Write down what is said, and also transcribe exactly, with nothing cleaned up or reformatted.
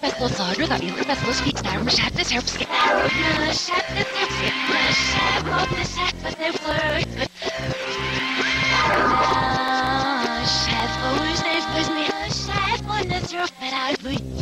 Festival Sodra got Euchre Festival Speech Star Shat the Serpskin. Shat the Serpskin. Shat of the Shat with the flirt. Shat for who's this business. Shat for the surf that I would.